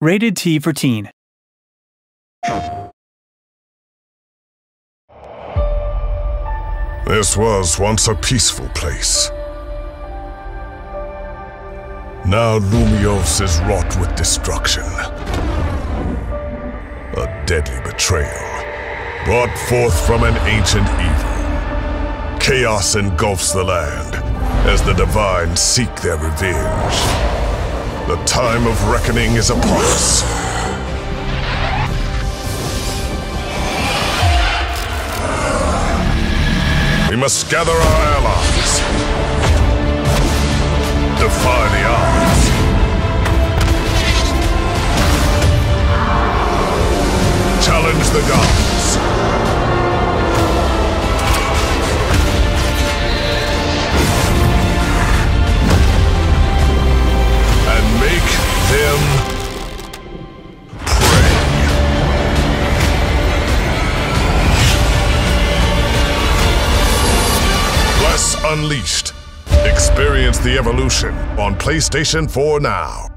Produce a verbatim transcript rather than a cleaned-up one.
Rated T for teen. This was once a peaceful place. Now Lumios is wrought with destruction. A deadly betrayal, brought forth from an ancient evil. Chaos engulfs the land, as the Divine seek their revenge. The time of reckoning is upon us. We must gather our allies. Defy the odds. Challenge the gods. And make them Unleashed. Experience the evolution on PlayStation four now.